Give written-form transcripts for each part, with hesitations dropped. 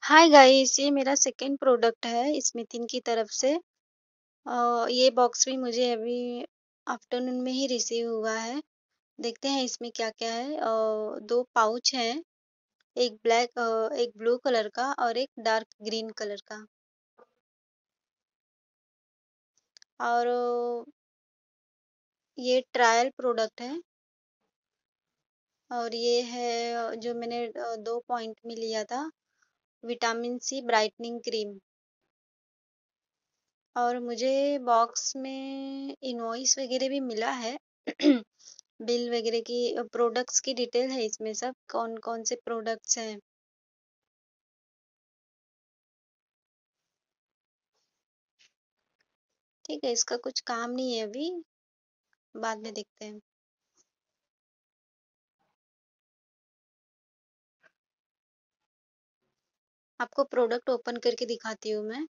Hi guys, ये मेरा second product है स्मिथिन की तरफ से। ये बॉक्स भी मुझे अभी आफ्टरनून में ही रिसीव हुआ है। देखते हैं इसमें क्या क्या है। दो पाउच हैं, एक ब्लैक एक ब्लू कलर का और एक डार्क ग्रीन कलर का। और ये ट्रायल प्रोडक्ट है। और ये है जो मैंने 2 पॉइंट में लिया था, विटामिन सी ब्राइटनिंग क्रीम। और मुझे बॉक्स में इनवॉइस वगैरह भी मिला है। बिल वगैरह की, प्रोडक्ट्स की डिटेल है इसमें, सब कौन कौन से प्रोडक्ट्स हैं। ठीक है, इसका कुछ काम नहीं है अभी, बाद में देखते हैं। आपको प्रोडक्ट ओपन करके दिखाती हूँ मैं।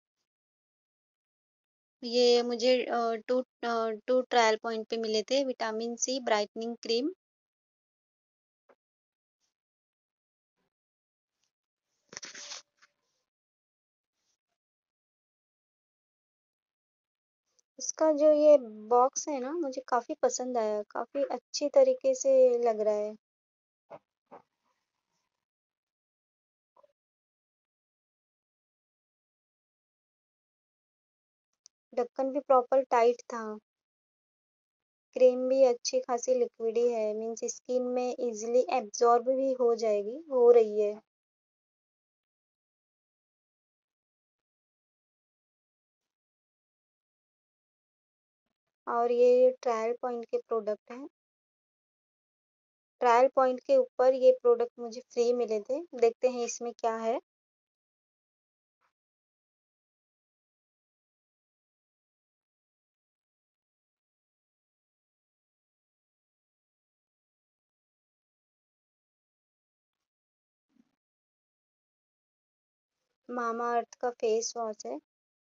ये मुझे टू ट्रायल पॉइंट पे मिले थे, विटामिन सी ब्राइटनिंग क्रीम। इसका जो ये बॉक्स है ना, मुझे काफी पसंद आया, काफी अच्छी तरीके से लग रहा है। ढक्कन भी प्रॉपर टाइट था। क्रीम भी अच्छी खासी लिक्विडी है, मीन्स स्किन में इजीली एब्जॉर्ब भी हो जाएगी, हो रही है। और ये ट्रायल पॉइंट के प्रोडक्ट हैं। ट्रायल पॉइंट के ऊपर ये प्रोडक्ट मुझे फ्री मिले थे। देखते हैं इसमें क्या है। मामा अर्थ का फेस वॉश है।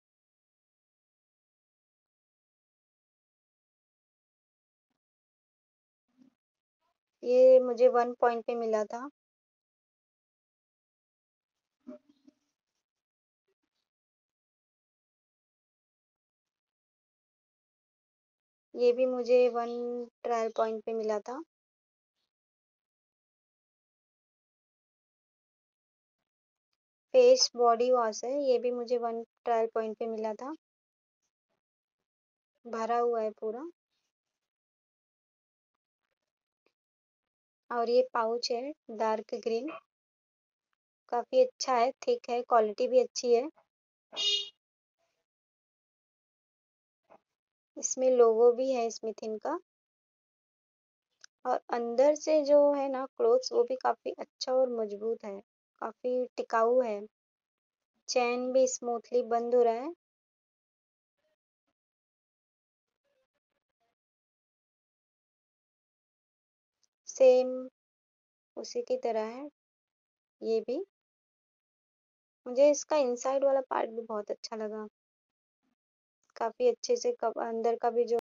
ये मुझे 1 पॉइंट पे मिला था। ये भी मुझे 1 ट्रायल पॉइंट पे मिला था। फेस बॉडी वॉश है, ये भी मुझे 1 ट्रायल पॉइंट पे मिला था। भरा हुआ है पूरा। और ये पाउच है, डार्क ग्रीन। काफी अच्छा है, थिक है, क्वालिटी भी अच्छी है। इसमें लोगो भी है स्मिथिन का। और अंदर से जो है ना क्लोथ्स, वो भी काफी अच्छा और मजबूत है, काफी टिकाऊ है। चैन भी स्मूथली बंद हो रहा है। सेम उसी की तरह है ये भी। मुझे इसका इनसाइड वाला पार्ट भी बहुत अच्छा लगा, काफी अच्छे से अंदर का भी जो